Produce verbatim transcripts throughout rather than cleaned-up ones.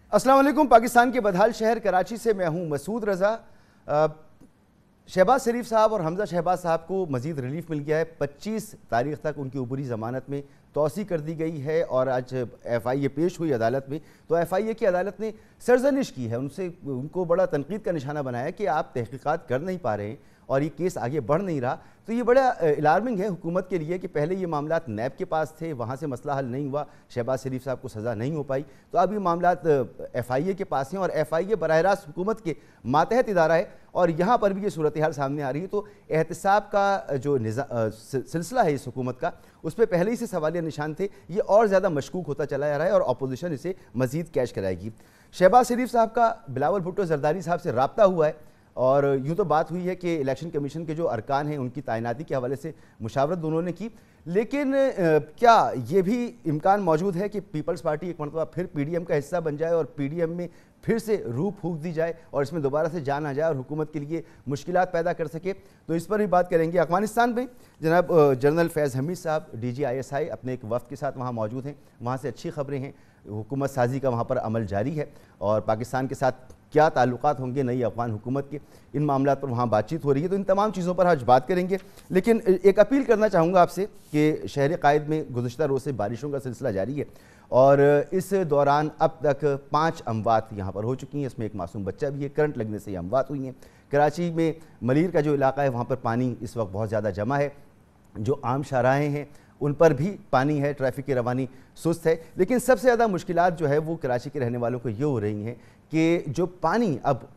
अस्सलाम वालेकुम। पाकिस्तान के बदहाल शहर कराची से मैं हूं मसूद रज़ा। शहबाज शरीफ साहब और हमजा शहबाज साहब को मजीद रिलीफ मिल गया है। पच्चीस तारीख तक उनकी ऊपरी ज़मानत में तोसी कर दी गई है और आज एफ आई ए पेश हुई अदालत में, तो एफ आई ए की अदालत ने सरजनिश की है, उनसे उनको बड़ा तनकीद का निशाना बनाया कि आप तहकीकात कर नहीं पा रहे हैं और ये केस आगे बढ़ नहीं रहा। तो ये बड़ा अलार्मिंग है हुकूमत के लिए कि पहले ये मामलात नैब के पास थे, वहाँ से मसला हल नहीं हुआ, शहबाज शरीफ साहब को सज़ा नहीं हो पाई, तो अब ये मामलात एफ आई ए के पास हैं और एफ आई ए बराह रास्त हुकूमत के मातहत इदारा है और यहाँ पर भी ये सूरत हाल सामने आ रही है। तो एहतसाब का जो सिलसिला है इस हुकूमत का, उस पर पहले ही से सवालिया निशान थे, ये और ज़्यादा मशकूक होता चला जा रहा है और अपोजिशन इसे मज़ीद कैश कराएगी। शहबाज शरीफ साहब का बिलावल भुट्टो जरदारी साहब से रब्ता हुआ है और यूँ तो बात हुई है कि इलेक्शन कमीशन के जो अरकान हैं उनकी तैनाती के हवाले से मुशावरत दोनों ने की, लेकिन क्या ये भी इम्कान मौजूद है कि पीपल्स पार्टी एक मरतबा फिर पी डी एम का हिस्सा बन जाए और पी डी एम में फिर से रूह फूंक दी जाए और इसमें दोबारा से जान आ जाए और हुकूमत के लिए मुश्किलात पैदा कर सके? तो इस पर भी बात करेंगे। अफगानिस्तान में जनाब जनरल फैज़ हमीद साहब D G I S I अपने एक वफ़द के साथ वहाँ मौजूद हैं, वहाँ से अच्छी खबरें हैं, हुकूमत साजी का वहाँ पर अमल जारी है और पाकिस्तान के साथ क्या ताल्लुकात होंगे नई अफगान हुकूमत के, इन मामलों पर वहाँ बातचीत हो रही है। तो इन तमाम चीज़ों पर आज बात करेंगे, लेकिन एक अपील करना चाहूँगा आपसे कि शहर कायद में गुज़श्ता रोज़ से बारिशों का सिलसिला जारी है और इस दौरान अब तक पाँच अमवात यहाँ पर हो चुकी हैं, इसमें एक मासूम बच्चा भी है, करंट लगने से ये अमवात हुई हैं। कराची में मलीर का जो इलाका है वहाँ पर पानी इस वक्त बहुत ज़्यादा जमा है, जो आम शाहराहें हैं उन पर भी पानी है, ट्रैफिक की रवानी सुस्त है, लेकिन सबसे ज़्यादा मुश्किलात जो है वो कराची के रहने वालों को ये हो रही हैं कि जो पानी अब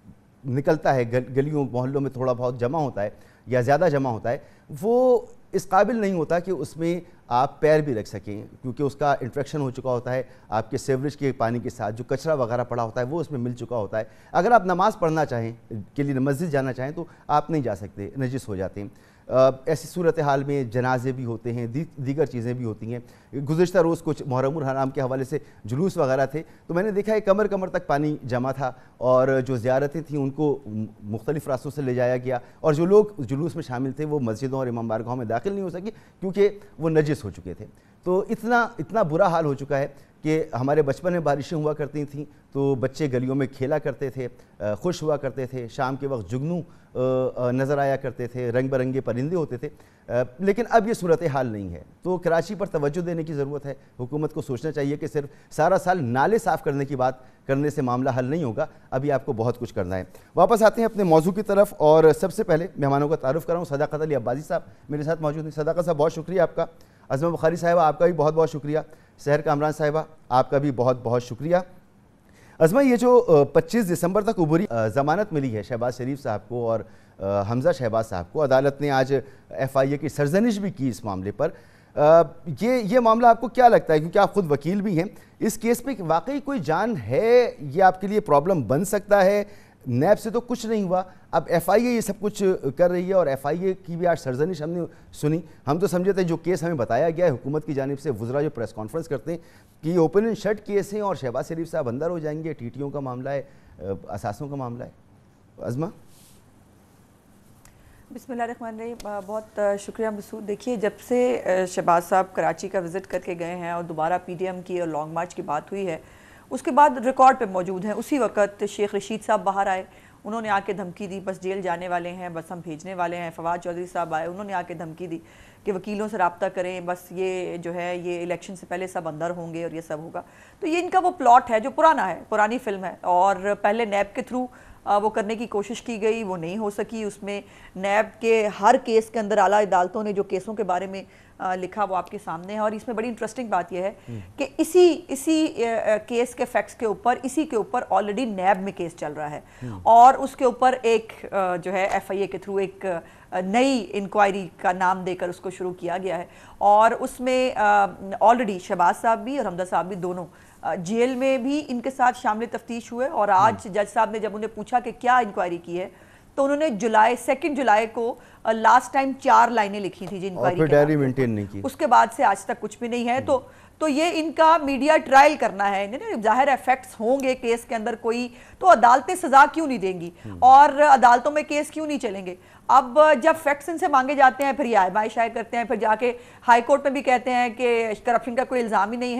निकलता है गल, गलियों मोहल्लों में थोड़ा बहुत जमा होता है या ज़्यादा जमा होता है, वो इस काबिल नहीं होता कि उसमें आप पैर भी रख सकें, क्योंकि उसका इंफेक्शन हो चुका होता है आपके सेवरेज के पानी के साथ, जो कचरा वगैरह पड़ा होता है वो उसमें मिल चुका होता है। अगर आप नमाज़ पढ़ना चाहें के लिए मस्जिद जाना चाहें तो आप नहीं जा सकते, नजिस हो जाते हैं। ऐसी सूरत हाल में जनाजे भी होते हैं, दी, दीगर चीज़ें भी होती हैं। गुज़श्ता रोज़ कुछ मुहर्रमुल हराम के हवाले से जुलूस वगैरह थे, तो मैंने देखा है कमर कमर तक पानी जमा था और जो ज़ियारतें थीं उनको मुख्तलिफ़ रास्तों से ले जाया गया और जो लोग जुलूस में शामिल थे वो मस्जिदों और इमाम बारगाहों में दाखिल नहीं हो सके क्योंकि वो नजिस हो चुके थे। तो इतना इतना बुरा हाल हो चुका है कि हमारे बचपन में बारिशें हुआ करती थीं तो बच्चे गलियों में खेला करते थे, खुश हुआ करते थे, शाम के वक्त जुगनू नज़र आया करते थे, रंग बिरंगे परिंदे होते थे, लेकिन अब ये सूरत हाल नहीं है। तो कराची पर तवज्जो देने की ज़रूरत है, हुकूमत को सोचना चाहिए कि सिर्फ सारा साल नाले साफ़ करने की बात करने से मामला हल नहीं होगा, अभी आपको बहुत कुछ करना है। वापस आते हैं अपने मौजू की तरफ और सबसे पहले मेहमानों का तारुफ़ कराऊँ। सदाकत अली अब्बासी साहब मेरे साथ मौजूद हैं। सदाकत साहब बहुत शुक्रिया आपका। अज़मा बुखारी साहिबा आपका भी बहुत बहुत शुक्रिया। सहर कामरान साहिबा आपका भी बहुत बहुत शुक्रिया। अज़मा, ये जो पच्चीस दिसंबर तक उबरी ज़मानत मिली है शहबाज शरीफ साहब को और हमजा शहबाज साहब को, अदालत ने आज एफ आई ए की सरजनिश भी की इस मामले पर, ये ये मामला आपको क्या लगता है, क्योंकि आप खुद वकील भी हैं, इस केस पे वाकई कोई जान है, ये आपके लिए प्रॉब्लम बन सकता है? नैब से तो कुछ नहीं हुआ, अब एफ आई ए ये सब कुछ कर रही है और एफ आई ए की भी आज सरजनिश हमने सुनी। हम तो समझे थे जो केस हमें बताया गया है हुकूमत की जानिब से, वज़रा जो प्रेस कॉन्फ्रेंस करते हैं कि ओपन एंड शट केस हैं और शहबाज शरीफ साहब अंदर हो जाएंगे, टी टी ओ का मामला है, असासों का मामला है। अज़मा। बिस्मिल्लाहिर्रहमानिर्रहीम, बहुत शुक्रिया मसूद। देखिए, जब से शहबाज साहब कराची का विज़िट करके गए हैं और दोबारा पी डी एम की और लॉन्ग मार्च की बात हुई है, उसके बाद रिकॉर्ड पे मौजूद हैं। उसी वक्त शेख रशीद साहब बाहर आए, उन्होंने आके धमकी दी बस जेल जाने वाले हैं, बस हम भेजने वाले हैं। फवाद चौधरी साहब आए, उन्होंने आके धमकी दी कि वकीलों से रब्ता करें, बस ये जो है ये इलेक्शन से पहले सब अंदर होंगे और ये सब होगा। तो ये इनका वो प्लॉट है जो पुराना है, पुरानी फिल्म है और पहले नैब के थ्रू वो करने की कोशिश की गई, वो नहीं हो सकी। उसमें नैब के हर केस के अंदर आला अदालतों ने जो केसों के बारे में आ, लिखा वो आपके सामने है और इसमें बड़ी इंटरेस्टिंग बात यह है कि इसी इसी आ, केस के फैक्ट्स के ऊपर इसी के ऊपर ऑलरेडी नैब में केस चल रहा है और उसके ऊपर एक आ, जो है एफ आई ए के थ्रू एक नई इंक्वायरी का नाम देकर उसको शुरू किया गया है और उसमें ऑलरेडी शहबाज साहब भी और हमजा साहब भी दोनों जेल में भी इनके साथ शामिल तफ्तीश हुए और आज जज साहब ने जब उन्हें पूछा कि क्या इंक्वायरी की है तो उन्होंने जुलाई सेकंड जुलाई को लास्ट टाइम चार लाइनें लिखी थी जी इंक्वायरी और डायरी मेंटेन नहीं की, उसके बाद से आज तक कुछ भी नहीं है। तो तो ये इनका मीडिया ट्रायल करना है, जाहिर इफेक्ट्स होंगे केस के अंदर कोई, तो अदालतें सजा क्यों नहीं देंगी और अदालतों में केस क्यों नहीं चलेंगे। अब जब फैक्ट्स इनसे मांगे जाते हैं फिर ये आयमाइश आय करते हैं, फिर जाके हाई कोर्ट में भी कहते हैं कि करप्शन का कोई इल्ज़ाम ही नहीं है।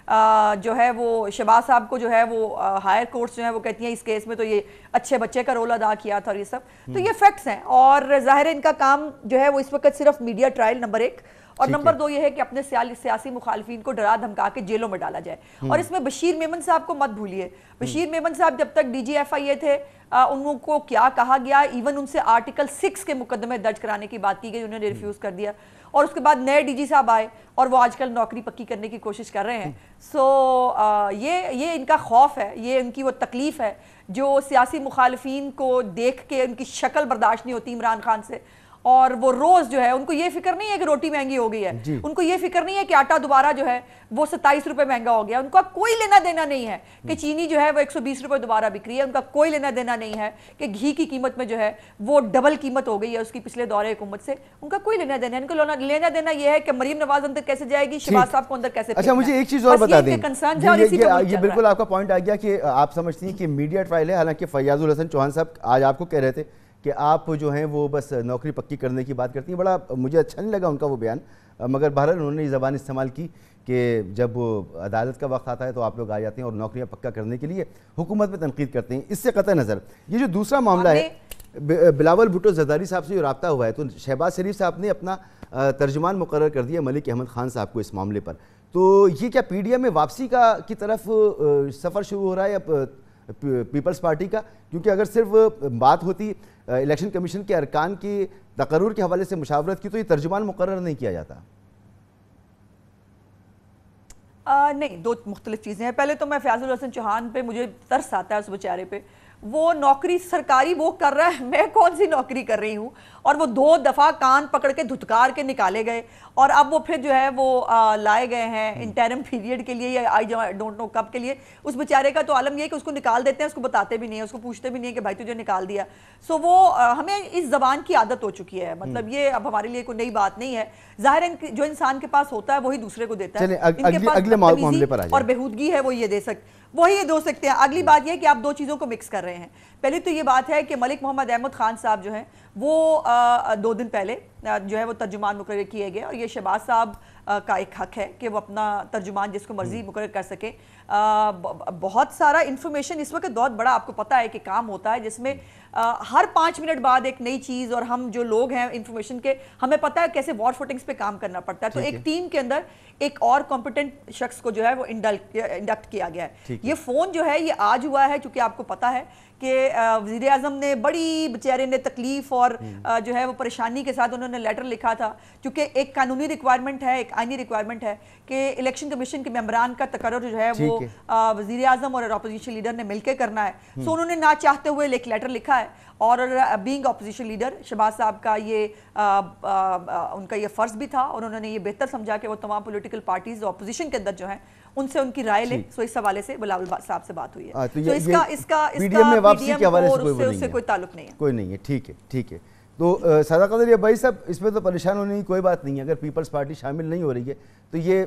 आ, जो है वो शहबाज साहब को जो है वो हायर कोर्ट्स जो है वो कहती हैं इस केस में तो ये अच्छे बच्चे का रोल अदा किया था और ये सब, तो ये फैक्ट्स हैं। और जाहिर है इनका काम जो है वो इस वक्त सिर्फ मीडिया ट्रायल नंबर एक, और नंबर दो ये है कि अपने सियासी मुखालफिन को डरा धमका के जेलों में डाला जाए। और इसमें बशीर मेमन साहब को मत भूलिए। बशीर मेमन साहब जब तक डीजी एफ आई ए थे, उनको क्या कहा गया, इवन उनसे आर्टिकल सिक्स के मुकदमे दर्ज कराने की बात की गई, उन्होंने रिफ्यूज कर दिया। और उसके बाद नए डीजी साहब आए और वो आजकल नौकरी पक्की करने की कोशिश कर रहे हैं। सो so, ये ये इनका खौफ है, ये इनकी वो तकलीफ है जो सियासी मुखालफिन को देख के उनकी शक्ल बर्दाश्त नहीं होती इमरान खान से। और वो रोज जो है उनको ये फिक्र नहीं है कि रोटी महंगी हो गई है, उनको ये फिक्र नहीं है कि आटा दोबारा जो है वो सत्ताईस रुपए महंगा हो गया, उनका कोई लेना देना नहीं है कि चीनी जो है वो एक सौ बीस रुपए दोबारा बिक रही है, उनका कोई लेना देना नहीं है कि घी की कीमत में जो है वो डबल कीमत हो गई है उसकी पिछले दौरे हुकूमत से, उनका कोई लेना देना है। उनको लेना देना ये है कि मरीम नवाज अंदर कैसे जाएगी, शहबाज साहब को अंदर कैसे। अच्छा, मुझे एक चीज और बता दें, ये बिल्कुल आपका पॉइंट आ गया कि आप समझती हैं कि मीडिया ट्रायल है। हालांकि फैयाजुल हसन चौहान साहब आज आपको कह रहे थे कि आप जो हैं वो बस नौकरी पक्की करने की बात करती हैं, बड़ा मुझे अच्छा नहीं लगा उनका वो बयान, मगर बहरहाल उन्होंने ये ज़बान इस्तेमाल की कि जब अदालत का वक्त आता है तो आप लोग आ जाते हैं और नौकरियां पक्का करने के लिए हुकूमत में तनकीद करते हैं। इससे कतई नज़र ये जो दूसरा मामला है बिलावल भुट्टो जरदारी साहब से जो रब्ता हुआ है, तो शहबाज शरीफ साहब ने अपना तर्जुमान मुकर्रर कर दिया मलिक अहमद खान साहब को इस मामले पर। तो ये क्या पी डी एम में वापसी का की तरफ सफ़र शुरू हो रहा है या पीपल्स पार्टी का? क्योंकि अगर सिर्फ बात होती इलेक्शन कमीशन के अरकान की तकर्रुर के हवाले से मुशावरत की तो ये तर्जुमान मुकर्रर नहीं किया जाता। आ, नहीं, दो मुख्तलिफ चीज़ें हैं। पहले तो मैं फैयाजुल हसन चौहान पे मुझे तरस आता है उस बेचारे पे, वो नौकरी सरकारी वो कर रहा है, मैं कौन सी नौकरी कर रही हूँ। और वो दो दफ़ा कान पकड़ के धुतकार के निकाले गए और अब वो फिर जो है वो आ, लाए गए हैं इंटरम पीरियड के लिए या आई डोंट नो कब के लिए। उस बेचारे का तो आलम ये है कि उसको निकाल देते हैं, उसको बताते भी नहीं है, उसको पूछते भी नहीं है कि भाई तुझे निकाल दिया। सो वो आ, हमें इस जबान की आदत हो चुकी है, मतलब ये अब हमारे लिए कोई नई बात नहीं है। जाहिर है जो इंसान के पास होता है वही दूसरे को देता है। अग, अगले, अगले मामले पर आ जाए। और बेहूदगी है वो ये दे सकते वही ये दो सकते हैं। अगली बात यह कि आप दो चीज़ों को मिक्स कर रहे हैं। पहले तो ये बात है कि मलिक मोहम्मद अहमद खान साहब जो हैं वो आ, दो दिन पहले जो है वो तर्जुमान मुकर्रर किए गए और ये शहबाज साहब का एक हक है कि वो अपना तर्जुमान जिसको मर्जी मुकर्रर कर सके। आ, बहुत सारा इन्फॉर्मेशन इस वक्त बहुत बड़ा आपको पता है कि काम होता है जिसमें आ, हर पाँच मिनट बाद एक नई चीज़, और हम जो लोग हैं इन्फॉर्मेशन के हमें पता है कैसे वॉर फुटिंग्स पे काम करना पड़ता है। तो एक टीम के अंदर एक और कॉम्पिटेंट शख्स को जो है वो इंडक्ट किया गया है। ये फ़ोन जो है ये आज हुआ है क्योंकि आपको पता है कि वज़ीर आज़म ने बड़ी बेचारे ने तकलीफ और जो है वो परेशानी के साथ उन्होंने लेटर लिखा था, क्योंकि एक कानूनी रिक्वायरमेंट है, एक आईनी रिक्वायरमेंट है कि इलेक्शन कमीशन के मेंबरान का तकर्रुर जो है वो वज़ीर आज़म और अपोजिशन लीडर ने मिलकर करना है। सो उन्होंने ना चाहते हुए एक लेटर लिखा है और बीइंग अपोजिशन लीडर शहबाज साहब का ये आ, आ, आ, उनका ये फ़र्ज़ भी था और उन्होंने ये बेहतर समझा कि वो तमाम पॉलिटिकल पार्टीज अपोजिशन के अंदर जो हैं उनसे उनकी राय ले। सो इस हवाले से बिलावल साहब से बात हुई है। आ, तो ये, इसका इसका पीडीएम में वापसी के हवाले से कोई उससे कोई ताल्लुक नहीं है, कोई नहीं है। ठीक है, ठीक है। तो सदा कदर भाई साहब इसमें तो परेशान होने की कोई बात नहीं है। अगर पीपल्स पार्टी शामिल नहीं हो रही है तो ये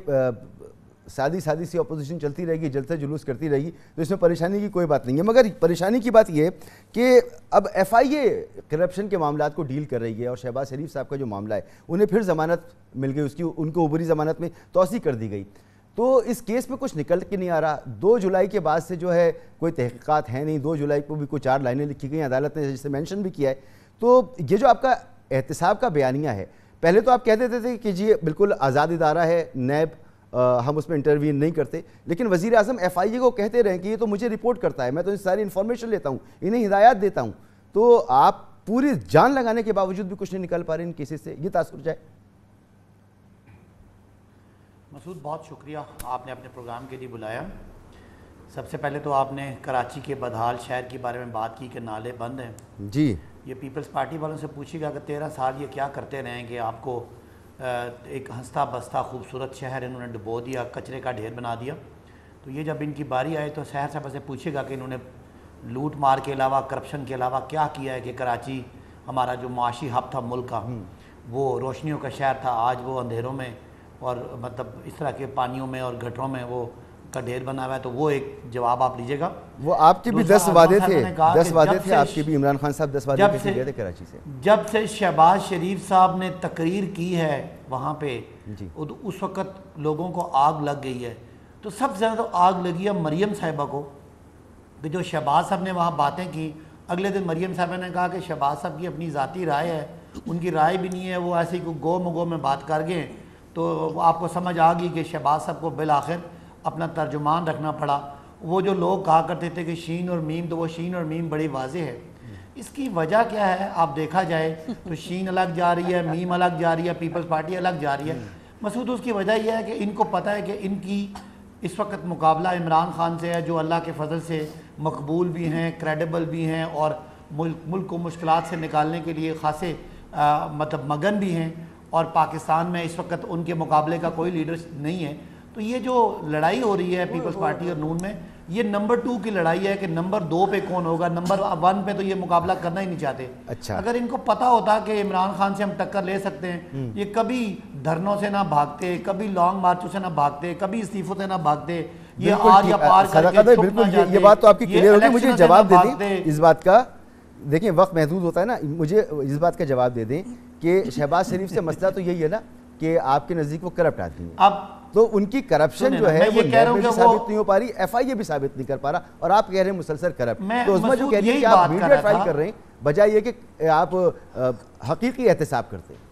सादी सादी सी अपोजिशन चलती रहेगी, जलसे जुलूस करती रहेगी, तो इसमें परेशानी की कोई बात नहीं है। मगर परेशानी की बात यह है कि अब एफ आई ए करप्शन के मामलों को डील कर रही है और शहबाज शरीफ साहब का जो मामला है उन्हें फिर ज़मानत मिल गई, उसकी उनको ऊपरी ज़मानत में तोसी कर दी गई। तो इस केस में कुछ निकल के नहीं आ रहा। दो जुलाई के बाद से जो है कोई तहकीकात है नहीं। दो जुलाई को भी कुछ चार लाइनें लिखी गई, अदालत ने जिसे मेंशन भी किया है। तो ये जो आपका एहतसाब का बयानिया है, पहले तो आप कह देते थे कि जी बिल्कुल आज़ाद इदारा है, नैब हम उसमें इंटरवीन नहीं करते, लेकिन वज़ीर आज़म एफ आई ए को कहते रहे कि ये तो मुझे रिपोर्ट करता है, मैं तो सारी इन्फॉर्मेशन लेता हूँ, इन्हें हिदायत देता हूँ। तो आप पूरी जान लगाने के बावजूद भी कुछ नहीं निकल पा रहे इन केसेस से, ये तासुर जाए। मसूद, बहुत शुक्रिया आपने अपने प्रोग्राम के लिए बुलाया। सबसे पहले तो आपने कराची के बदहाल शहर के बारे में बात की कि नाले बंद हैं। जी, ये पीपल्स पार्टी वालों से पूछिएगा कि तेरह साल ये क्या करते रहेंगे, आपको एक हंसता बसता खूबसूरत शहर इन्होंने डुबो दिया, कचरे का ढेर बना दिया। तो ये जब इनकी बारी आए तो शहर साहब से पूछेगा कि इन्होंने लूट मार के अलावा, करप्शन के अलावा क्या किया है कि कराची हमारा जो माशी हब था मुल्क का, वो रोशनियों का शहर था, आज वो अंधेरों में और मतलब इस तरह के पानियों में और गटरों में वो का ढेर बना हुआ है। तो वो एक जवाब आप लीजिएगा। वो आपके भी दस वादे थे, दस वादे थे आपके भी, इमरान खान साहब दस वादे पे गए थे कराची से। जब से शहबाज शरीफ साहब ने तकरीर की है वहाँ पे, उस वक़्त लोगों को आग लग गई है। तो सबसे ज़्यादा तो आग लगी है मरियम साहिबा को कि जो शहबाज साहब ने वहाँ बातें की। अगले दिन मरियम साहिबा ने कहा कि शहबाज साहब की अपनी ज़ाती राय है, उनकी राय भी नहीं है, वो ऐसे ही गो मगो में बात कर गए। तो आपको समझ आ गई कि शहबाज साहब को बिल आखिर अपना तर्जुमान रखना पड़ा। वो जो लोग कहा करते थे कि शीन और मीम, तो वो शीन और मीम बड़ी वाज़ेह है। इसकी वजह क्या है, आप देखा जाए तो शीन अलग जा रही है, मीम अलग जा रही है, पीपल्स पार्टी अलग जा रही है। मसूद उसकी वजह यह है कि इनको पता है कि इनकी इस वक्त मुकाबला इमरान खान से है, जो अल्लाह के फजल से मकबूल भी हैं, क्रेडिबल भी हैं और मुल्क मुल्क को मुश्किलात से निकालने के लिए खासे मतलब मगन भी हैं। और पाकिस्तान में इस वक्त उनके मुकाबले का कोई लीडर नहीं है। तो ये जो लड़ाई हो रही है पीपल्स पार्टी और नून में, ये नंबर टू की लड़ाई है कि नंबर दो पे कौन होगा। नंबर वन पे तो ये मुकाबला करना ही नहीं चाहते। अच्छा। अगर इनको पता होता कि इमरान खान से हम टक्कर ले सकते हैं, ये कभी धरनों से ना भागते, कभी लॉन्ग मार्चों से ना भागते, कभी इस्तीफों से ना भागते। ये आर या पार करके बिल्कुल ये, ये बात तो आपकी क्लियर होगी। मुझे जवाब दे दें इस बात का, देखिए वक्त महदूद होता है ना, मुझे इस बात का जवाब दे दें कि शहबाज शरीफ से मसला तो यही है ना कि आपके नज़दीक वो करप्ट आदमी है। अब तो उनकी करप्शन जो है वो नैब में भी साबित नहीं हो पा रही, एफआईए भी साबित नहीं कर पा रहा, और आप कह रहे हैं मुसलसल करप्ट। तो उसमें जो कह रही है कि आप मीडिया ट्रायल कर रहे हैं बजाय ये कि आप हकीकी एहतसाब करते हैं।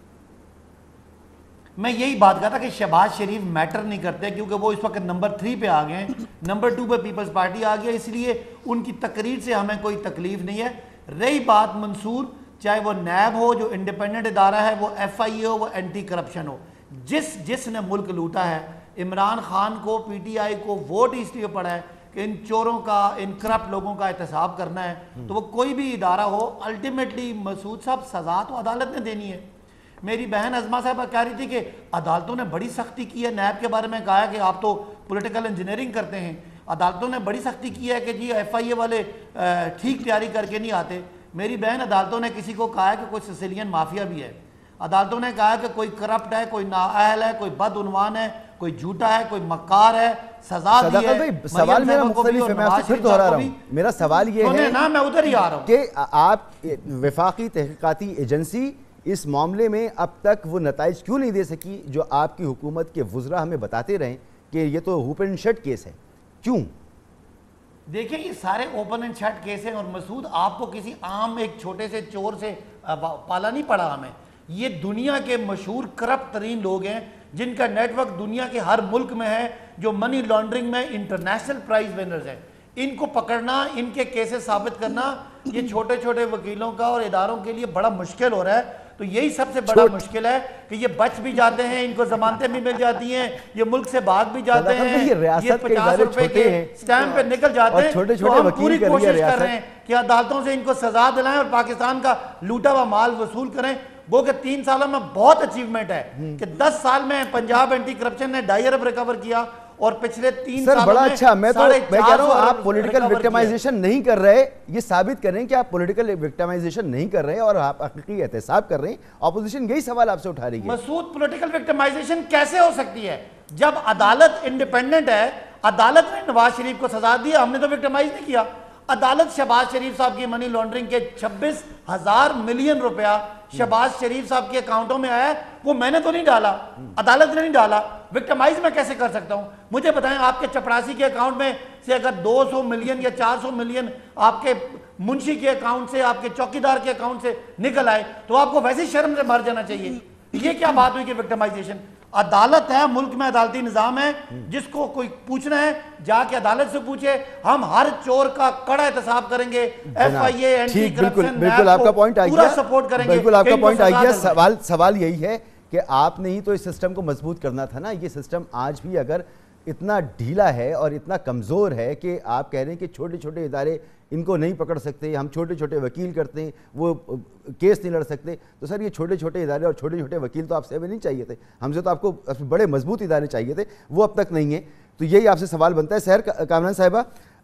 मैं यही बात कर रहा था कि शहबाज शरीफ मैटर नहीं करते क्योंकि वो इस वक्त नंबर थ्री पे आ गए हैं, नंबर टू पे पीपल्स पार्टी आ गया, इसलिए उनकी तकरीर से हमें कोई तकलीफ नहीं है। रही बात मंसूर, चाहे वो नैब हो जो इंडिपेंडेंट इदारा है, वो एफ आई ए हो, वो एंटी करप्शन हो, जिस जिसने मुल्क लूटा है, इमरान खान को पी टी आई को वोट इसलिए पड़ा है कि इन चोरों का, इन करप्ट लोगों का एहतसाब करना है। तो वो कोई भी इदारा हो, अल्टीमेटली मसूद साहब सजा तो अदालत ने देनी है। मेरी बहन अजमा साहब कह रही थी कि अदालतों ने बड़ी सख्ती की है, नैब के बारे में कहा है कि आप तो पॉलिटिकल इंजीनियरिंग करते हैं। अदालतों ने बड़ी सख्ती की है कि जी एफ आई ए वाले ठीक तैयारी करके नहीं आते। मेरी बहन, अदालतों ने किसी को कहा है कि कोई सिसिलियन माफिया भी है, अदालतों ने कहा है कि कोई करप्ट है, कोई नाअहल है, कोई बदउनवान है, कोई झूठा है, कोई मक्कार है, सजा दी है। भाई सवाल मेरा मुख्तलिफ है, मैं आपसे फिर दोहरा रहा हूं। मेरा सवाल ये है ना, मैं उधर ही आ रहा हूं कि आप वफाकी तहकीकाती एजेंसी इस मामले में अब तक वो नताइज क्यों नहीं दे सकी जो आपकी हुकूमत के वुज़रा हमें बताते रहे कि ये तो ओपन एंड शट केस है? क्यों? देखिए, ये सारे ओपन एंड शट केस हैं और मसूद आपको किसी आम एक छोटे से चोर से पाला नहीं पड़ा हमें। ये दुनिया के मशहूर करप्ट तरीन लोग हैं जिनका नेटवर्क दुनिया के हर मुल्क में है, जो मनी लॉन्ड्रिंग में इंटरनेशनल प्राइज विनर्स हैं। इनको पकड़ना, इनके केसेस साबित करना, ये छोटे छोटे वकीलों का और इदारों के लिए बड़ा मुश्किल हो रहा है। तो यही सबसे बड़ा मुश्किल है कि ये बच भी जाते हैं, इनको जमानतें भी मिल जाती हैं, ये मुल्क से भाग भी जाते हैं, ये पचास रुपए के स्टैम्प पे निकल जाते हैं। छोटे छोटे हम पूरी कोशिश कर रहे हैं कि अदालतों से इनको सजा दिलाएं और पाकिस्तान का लूटा हुआ माल वसूल करें। वो कि तीन सालों में बहुत अचीवमेंट है कि दस साल में पंजाब एंटी करप्शन ने ढाई अरब रिकवर किया और पिछले तीन सर बड़ा अच्छा। मैं तो मैं कह रहा हूं आप पॉलिटिकल विक्टिमाइजेशन नहीं कर रहे, ये साबित कर रहे हैं कि आप पॉलिटिकल विक्टिमाइजेशन नहीं कर रहे और आप हकीकी एहतसाब कर रहे हैं। ऑपोजिशन यही सवाल आपसे उठा रही है। मसूद, पॉलिटिकल विक्टिमाइजेशन कैसे हो सकती है जब अदालत इंडिपेंडेंट है? अदालत ने नवाज शरीफ को सजा दी, हमने तो विक्टिमाइज नहीं किया। अदालत शहबाज शरीफ साहब की मनी लॉन्ड्रिंग के छब्बीस हजार मिलियन रुपया शहबाज शरीफ साहब के अकाउंटों में आया, वो मैंने तो नहीं डाला, अदालत ने नहीं डाला। विक्टिमाइज मैं कैसे कर सकता हूं? मुझे बताएं, आपके चपरासी के अकाउंट में से अगर दो सौ मिलियन या चार सौ मिलियन आपके मुंशी के अकाउंट से, आपके चौकीदार के अकाउंट से निकल आए, तो आपको वैसे ही शर्म से मर जाना चाहिए। ये क्या बात हुई कि विक्टिमाइजेशन? अदालत है, मुल्क में अदालती निजाम है, जिसको कोई पूछना है जाके अदालत से पूछे। हम हर चोर का कड़ा एहतसाब करेंगे, F I A, anti corruption, बिल्कुल आपका पॉइंट आ गया, सपोर्ट करेंगे। बिल्कुल आपका पॉइंट आ गया। सवाल सवाल यही है कि आपने ही तो इस सिस्टम को मजबूत करना था ना। ये सिस्टम आज भी अगर इतना ढीला है और इतना कमज़ोर है कि आप कह रहे हैं कि छोटे छोटे इदारे इनको नहीं पकड़ सकते, हम छोटे छोटे वकील करते हैं, वो केस नहीं लड़ सकते, तो सर ये छोटे छोटे इदारे और छोटे छोटे वकील तो आपसे हमें नहीं चाहिए थे, हमसे तो आपको बड़े मजबूत इदारे चाहिए थे, वो अब तक नहीं है। तो यही आपसे सवाल बनता है। सहर कामरान साहिबा,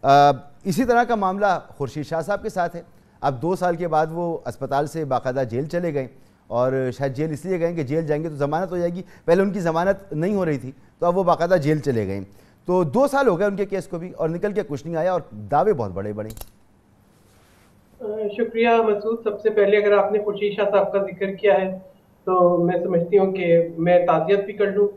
इसी तरह का मामला खुर्शीद शाह साहब के साथ है। अब दो साल के बाद वो अस्पताल से बाकायदा जेल चले गए और शायद जेल इसलिए गए कि जेल जाएंगे तो ज़मानत हो जाएगी, पहले उनकी ज़मानत नहीं हो रही थी, तो अब वो बाकायदा जेल चले गए। तो दो साल हो गए उनके केस को भी और निकल के कुछ नहीं आया और दावे बहुत बड़े बड़े। शुक्रिया मसूद। सबसे पहले अगर आपने खुर्शीद शाह साहब का जिक्र किया है तो मैं समझती हूँ कि मैं ताज़ियत भी कर लूँ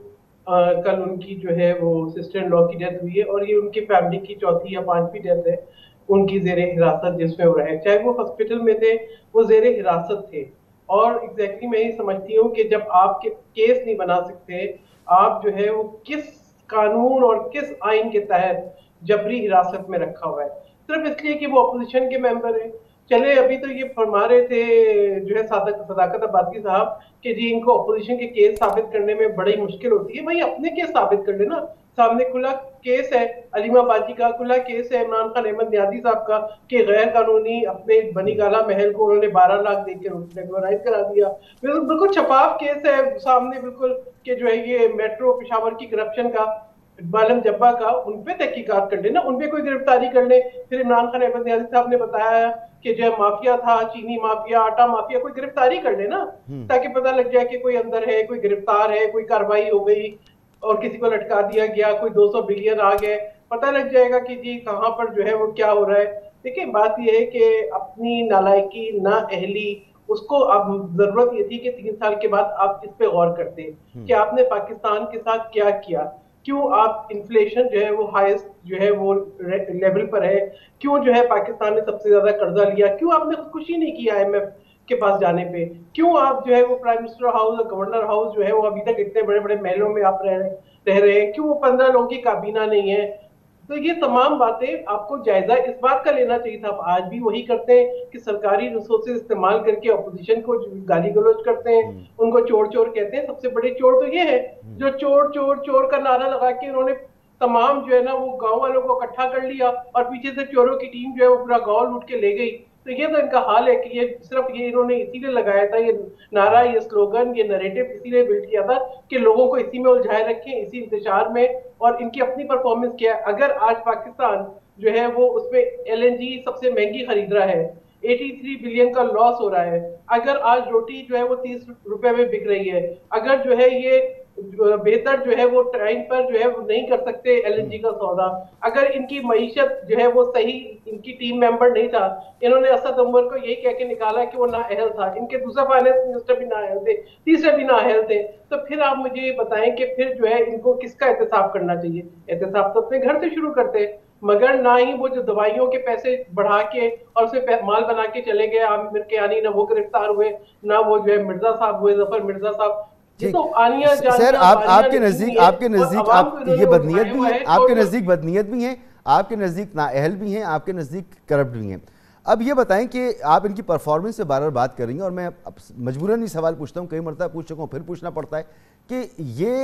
आ, कल उनकी जो है वो सिस्टर इन लॉ की डेथ हुई है और ये उनकी फैमिली की चौथी या पांचवी डेथ है उनकी जेर हिरासत जिसमें वो रहे, चाहे वो हॉस्पिटल में थे वो जेर हिरासत थे। और एग्जैक्टली मैं ये समझती हूँ कि जब आप केस नहीं बना सकते, आप जो है वो किस कानून और किस आइन के तहत जबरी हिरासत में रखा हुआ है, सिर्फ इसलिए कि वो अपोजिशन के मेंबर है। चले अभी तो ये फरमा रहे थे जो है सदाकत अब्बासी साहब कि जी इनको अपोजिशन के केस साबित करने में बड़ी मुश्किल होती है। भाई अपने केस साबित कर लेना, सामने खुला केस है, अलीमा बाजी का खुला केस है इमरान खान अहमद नियाजी साहब का कि गैर कानूनी अपने बनी गाला महल को उन्होंने बारह लाख देकर रेगुलराइज करा दिया। बिल्कुल शफाफ केस है सामने बिल्कुल कि जो है ये मेट्रो पेशावर की करप्शन का बालम जब्बा का, उन पे तहकीकात कर लेना, उन पे कोई गिरफ्तारी कर ले। फिर इमरान खान अहमद नियाजी साहब ने बताया कि जो माफिया था, चीनी माफिया, आटा माफिया, कोई गिरफ्तारी कर लेना ताकि पता लग जाए कि कोई अंदर है, कोई गिरफ्तार है, कोई कार्रवाई हो गई और किसी को लटका दिया गया, कोई दो सौ बिलियन आ गए, पता लग जाएगा कि जी कहाँ पर जो है वो क्या हो रहा है। देखिए बात यह है कि अपनी नालायकी, ना अहली, उसको अब जरूरत ये थी कि तीन साल के बाद आप इस पे गौर करते कि आपने पाकिस्तान के साथ क्या किया, क्यों आप इन्फ्लेशन जो है वो हाईएस्ट जो है वो लेवल पर है, क्यों जो है पाकिस्तान ने सबसे ज्यादा कर्जा लिया, क्यों आपने खुदकुशी नहीं किया आईएमएफ के पास जाने पे, क्यों आप जो है वो प्राइम मिनिस्टर हाउस और गवर्नर हाउस जो है वो अभी तक इतने बड़े बड़े महलों में आप रह रह रहे हैं, क्यों वो पंद्रह लोगों की काबीना नहीं है। तो ये तमाम बातें आपको जायजा इस बात का लेना चाहिए था। आप आज भी वही करते हैं कि सरकारी रिसोर्सेज इस्तेमाल करके अपोजिशन को गाली गलौज करते हैं, उनको चोर चोर कहते हैं। सबसे बड़े चोर तो ये है जो चोर चोर चोर का नारा लगा के उन्होंने तमाम जो है ना वो गांव वालों को इकट्ठा कर लिया और पीछे से चोरों की टीम जो है वो पूरा गांव लूट के ले गई। तो ये तो इनका हाल है कि ये सिर्फ ये इन्होंने इसीलिए लगाया था, ये नारा, ये स्लोगन, ये नैरेटिव इसीलिए बिल्ड किया था कि लोगों को इसी में उलझाए रखें, इसी इंतजार में। और इनकी अपनी परफॉर्मेंस क्या है, अगर आज पाकिस्तान जो है वो उसमें एलएनजी सबसे महंगी खरीद रहा है, तिरासी बिलियन का लॉस हो रहा है, अगर आज रोटी जो है वो तीस रुपए में बिक रही है, अगर जो है ये बेहतर जो है वो टाइम पर जो है वो नहीं कर सकते एलएनजी का सौदा, अगर इनकी मईशत जो है वो सही, इनकी टीम मेंबर नहीं था, इन्होंने असद उमर को यही कह के निकाला कि वो नाअहल था, इनके दूसरा फाइनेंस मिनिस्टर भी नाअहल थे, तीसरे भी नाअहल थे, तो फिर आप मुझे ये बताएं कि फिर जो है इनको किसका एहतसाब करना चाहिए। एहतसाब तो अपने घर से शुरू करते, मगर ना ही वो जो दवाइयों के पैसे बढ़ा के और उसे माल बना के चले गए आमिर कियानी, ना वो गिरफ्तार हुए, ना वो जो है मिर्जा साहब हुए, जफर मिर्जा साहब। तो सर आप आपके नजदीक आपके नजदीक आप ये बदनीयत भी है, आपके नजदीक बदनीयत भी है, आपके नजदीक नाअहल भी हैं, आपके नजदीक करप्ट भी हैं। अब ये बताएं कि आप इनकी परफॉर्मेंस से बार बार बात कर रही हैं और मैं मजबूरन ही सवाल पूछता हूँ, कई मरतबा पूछ चुका हूँ, फिर पूछना पड़ता है कि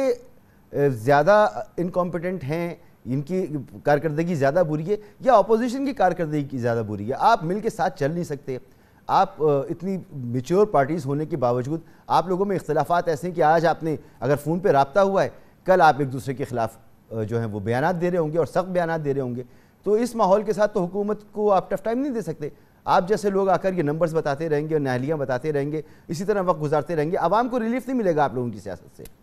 ये ज़्यादा इनकॉम्पिटेंट हैं, इनकी कारकर्दगी ज़्यादा बुरी है या अपोजिशन की कारकर्दगी की ज़्यादा बुरी है? आप मिल के साथ चल नहीं सकते। आप इतनी मेच्योर पार्टीज़ होने के बावजूद आप लोगों में इख्तलाफात ऐसे हैं कि आज आपने अगर फ़ोन पे राब्ता हुआ है, कल आप एक दूसरे के ख़िलाफ़ जो है वो बयानात दे रहे होंगे और सख्त बयानात दे रहे होंगे। तो इस माहौल के साथ तो हुकूमत को आप टफ टाइम नहीं दे सकते। आप जैसे लोग आकर ये नंबर्स बताते रहेंगे और नाहलियाँ बताते रहेंगे, इसी तरह वक्त गुजारते रहेंगे, आवाम को रिलीफ नहीं मिलेगा आप लोगों की सियासत से।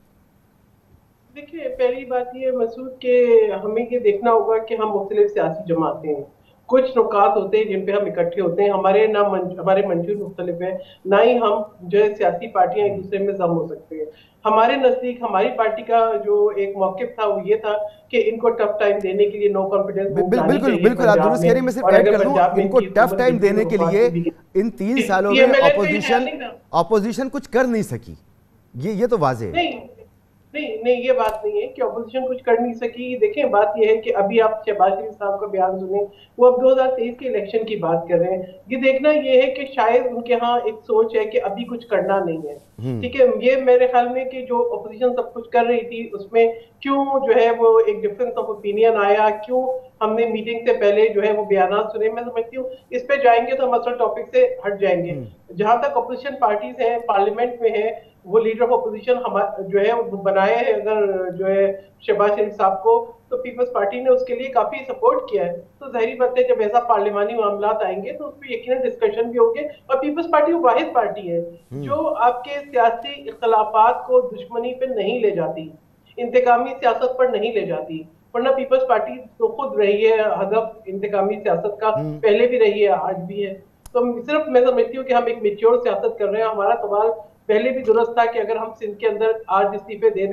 देखिए पहली बात ये मसूद के हमें ये देखना होगा कि हम मुख्तलिफ सियासी जमातें हैं, कुछ नुकात होते हैं जिन पे हम इकट्ठे होते हैं, हमारे ना मंज, हमारे मंशूर मुख्तलिफ है, ना ही हम जो है सियासी पार्टियां एक दूसरे में जम हो सकते हैं। हमारे नजदीक हमारी पार्टी का जो एक मौक़िफ़ था वो ये था कि इनको टफ टाइम देने के लिए नो कॉन्फिडेंस वोट बिल्कुल बिल्कुल बिल्कुल आप दुरुस्त कह रही हैं। मैं सिर्फ ऐड कर दूं, इनको टफ टाइम देने के लिए इन तीन सालों में अपोजिशन अपोजिशन कुछ कर नहीं सकी, ये ये तो वाज़ेह है। नहीं नहीं ये बात नहीं है कि अपोजिशन कुछ कर नहीं सकी। देखें बात ये है कि अभी आप शहबाज शरीफ साहब का बयान सुने, वो अब दो हज़ार तेईस के इलेक्शन की बात कर रहे हैं। ये देखना ये है कि शायद उनके यहाँ एक सोच है कि अभी कुछ करना नहीं है, ठीक है। ये मेरे ख्याल में कि जो अपोजिशन सब कुछ कर रही थी उसमें क्यों जो है वो एक डिफरेंस ऑफ ओपिनियन आया, क्यों हमने मीटिंग से पहले जो है वो बयान सुने, मैं समझती हूँ इस पे जाएंगे तो हम असल टॉपिक से हट जाएंगे। जहां तक अपोजिशन पार्टीज हैं, पार्लियामेंट में है, वो लीडर ऑफ अपोजिशन जो है वो बनाए हैं अगर जो है शहबाज शरीफ साहब को, तो पीपल्स पार्टी ने उसके लिए काफी सपोर्ट किया है। तो जाहिर बात है जब ऐसा पार्लियामानी मामला आएंगे तो उस पर यकीनन डिस्कशन भी होंगे। और पीपल्स पार्टी वो वाहिद पार्टी है जो आपके सियासी इख्तलाफात को दुश्मनी पे नहीं ले जाती, इंतकामी सियासत पर नहीं ले जाती, वरना पीपल्स पार्टी तो खुद रही है हदफ इंतकामी सियासत का, पहले भी रही है आज भी है। तो सिर्फ मैं समझती हूँ कि हम एक मेच्योर सियासत कर रहे हैं। हमारा सवाल पहले भी दुरुस्त था कि अगर हम सिंध के अंदर आज इस्तीफे दे दें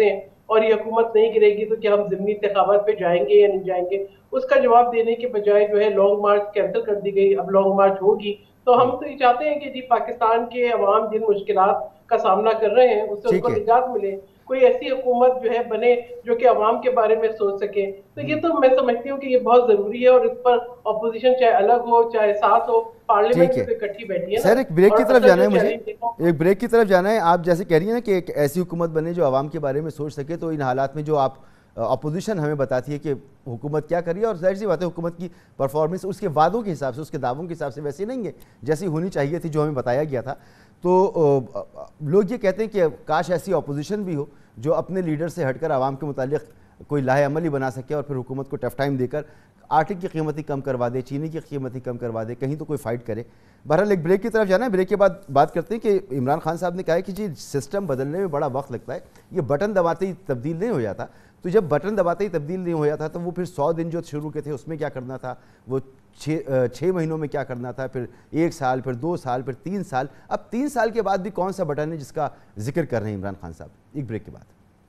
और ये हुकूमत नहीं गिरेगी तो क्या हम ज़िमनी इंतखाबात पे जाएंगे या नहीं जाएंगे, उसका जवाब देने के बजाय जो है लॉन्ग मार्च कैंसिल कर दी गई। अब लॉन्ग मार्च होगी तो हम तो ये चाहते हैं कि जी पाकिस्तान के अवाम जिन मुश्किलात का सामना कर रहे हैं उससे उनको निजात मिले, कोई ऐसी हुकूमत जो है बने जो कि अवाम के बारे में सोच सके। तो ये तो मैं समझती हूँ कि ये बहुत जरूरी है और इस पर अपोजिशन चाहे अलग हो चाहे साथ हो, पार्लियामेंट में इकट्ठी बैठी है। सर एक ब्रेक की तरफ जाना है मुझे, एक ब्रेक की तरफ जाना है। आप जैसे कह रही हैं ना कि एक ऐसी हुकूमत बने जो अवाम के बारे में सोच सके, तो इन हालात में जो आप अपोजिशन हमें बताती है कि हुकूमत क्या करिए, और जाहिर सी बात है हुकूमत की परफॉर्मेंस उसके वादों के हिसाब से, उसके दावों के हिसाब से वैसी नहीं है जैसी होनी चाहिए थी, जो हमें बताया गया था। तो लोग ये कहते हैं कि काश ऐसी अपोजिशन भी हो जो अपने लीडर से हटकर आवाम के मुतालिक कोई लाहे अमली बना सके और फिर हुकूमत को टफ टाइम देकर आटे की कीमत ही कम करवा दे, चीनी की कीमत ही कम करवा दे, कहीं तो कोई फाइट करे। बहरहाल एक ब्रेक की तरफ जाना है। ब्रेक के बाद बात करते हैं कि इमरान खान साहब ने कहा है कि जी सिस्टम बदलने में बड़ा वक्त लगता है, ये बटन दबाते ही तब्दील नहीं हो जाता। तो जब बटन दबाते ही तब्दील नहीं हो जाता तो वो फिर सौ दिन जो शुरू के थे उसमें क्या करना था, वो छः छः महीनों में क्या करना था, फिर एक साल, फिर दो साल, फिर तीन साल। अब तीन साल के बाद भी कौन सा बटन है जिसका जिक्र कर रहे हैं इमरान खान साहब? एक ब्रेक के बाद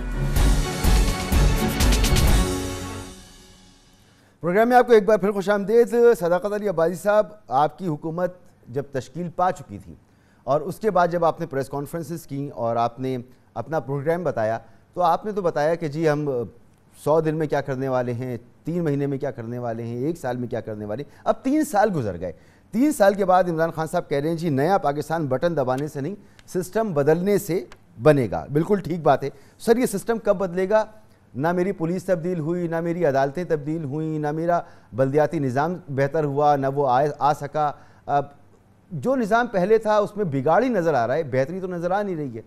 प्रोग्राम में आपको एक बार फिर खुशामदीद। सदाकत अली अब्बासी साहब, आपकी हुकूमत जब तश्कील पा चुकी थी और उसके बाद जब आपने प्रेस कॉन्फ्रेंसेस की और आपने अपना प्रोग्राम बताया, तो आपने तो बताया कि जी हम सौ दिन में क्या करने वाले हैं, तीन महीने में क्या करने वाले हैं, एक साल में क्या करने वाले हैं। अब तीन साल गुजर गए। तीन साल के बाद इमरान खान साहब कह रहे हैं जी नया पाकिस्तान बटन दबाने से नहीं, सिस्टम बदलने से बनेगा। बिल्कुल ठीक बात है सर। ये सिस्टम कब बदलेगा? ना मेरी पुलिस तब्दील हुई, ना मेरी अदालतें तब्दील हुई, ना मेरा बल्दियाती निज़ाम बेहतर हुआ, ना वो आ, आ सका। अब जो निज़ाम पहले था उसमें बिगाड़ ही नज़र आ रहा है, बेहतरी तो नज़र आ नहीं रही है।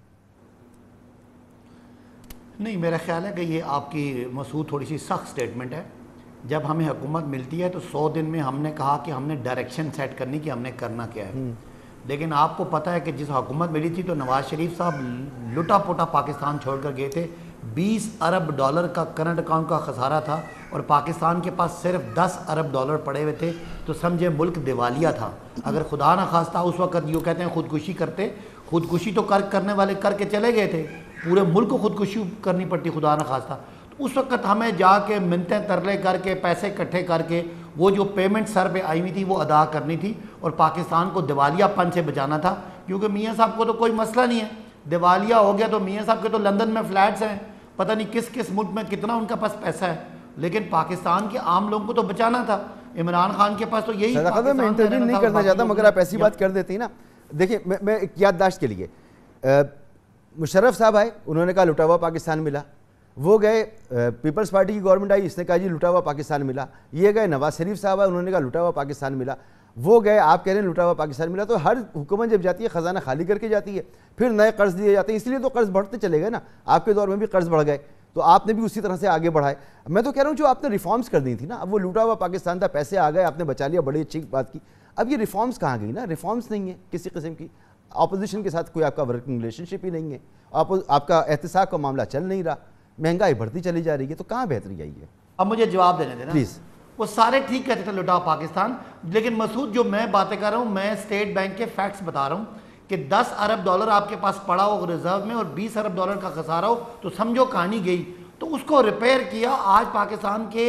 नहीं, मेरा ख्याल है कि ये आपकी मसूद थोड़ी सी सख्त स्टेटमेंट है। जब हमें हुकूमत मिलती है तो सौ दिन में हमने कहा कि हमने डायरेक्शन सेट करनी कि हमने करना क्या है, लेकिन आपको पता है कि जिस हुकूमत मिली थी तो नवाज शरीफ साहब लुटा पुटा पाकिस्तान छोड़कर गए थे। बीस अरब डॉलर का करंट अकाउंट का खसारा था और पाकिस्तान के पास सिर्फ दस अरब डॉलर पड़े हुए थे, तो समझे मुल्क दिवालिया था। अगर खुदा न खास्ता उस वक्त यूँ कहते हैं खुदकुशी करते, खुदकुशी तो कर करने वाले करके चले गए थे, पूरे मुल्क को खुदकुशी करनी पड़ती खुदा न खास्ता। तो उस वक्त हमें जाके मिन्नतें तरले करके पैसे इकट्ठे करके वो जो पेमेंट सर पे आई हुई थी वो अदा करनी थी और पाकिस्तान को दिवालियापन से बचाना था। क्योंकि मियाँ साहब को तो कोई मसला नहीं है, दिवालिया हो गया तो मियाँ साहब के तो लंदन में फ्लैट्स हैं, पता नहीं किस किस मुल्क में कितना उनका पास पैसा है, लेकिन पाकिस्तान के आम लोगों को तो बचाना था। इमरान खान के पास तो यही मैं इंटरव्यू नहीं करना चाहता मगर आप ऐसी बात कर देती ना। देखिए मैं, मैं एक याददाश्त के लिए, मुशर्रफ साहब आए, उन्होंने कहा लुटा हुआ पाकिस्तान मिला। वो गए, पीपल्स पार्टी की गवर्नमेंट आई, इसने कहा जी लुटा हुआ पाकिस्तान मिला। ये गए, नवाज शरीफ साहब आए, उन्होंने कहा लुटा हुआ पाकिस्तान मिला। वो गए, आप कह रहे हैं लुटा हुआ पाकिस्तान मिला। तो हर हुकूमत जब जाती है खजाना खाली करके जाती है, फिर नए कर्ज दिए जाते हैं, इसलिए तो कर्ज बढ़ते चले गए ना। आपके दौर में भी कर्ज बढ़ गए तो आपने भी उसी तरह से आगे बढ़ाए। मैं तो कह रहा हूँ जो आपने रिफॉर्म्स कर दी थी ना, अब वो लूटा हुआ पाकिस्तान था, पैसे आ गए, आपने बचा लिया, बड़ी अच्छी बात की। अब ये रिफॉर्म्स कहाँ गई ना? रिफॉर्म्स नहीं है किसी किस्म की, अपोजिशन के साथ कोई आपका वर्किंग रिलेशनशिप ही नहीं है, आप, आपका एहतिसाब का मामला चल नहीं रहा, महंगाई बढ़ती चली जा रही है, तो कहाँ बेहतरी आई है? अब मुझे जवाब देने देना प्लीज़। वो सारे ठीक कहते थे लुटा पाकिस्तान, लेकिन मसूद जो मैं बातें कर रहा हूँ, मैं स्टेट बैंक के फैक्ट्स बता रहा हूँ कि दस अरब डॉलर आपके पास पड़ा हो रिजर्व में और बीस अरब डॉलर का खसारा हो तो समझो कहानी गई। तो उसको रिपेयर किया। आज पाकिस्तान के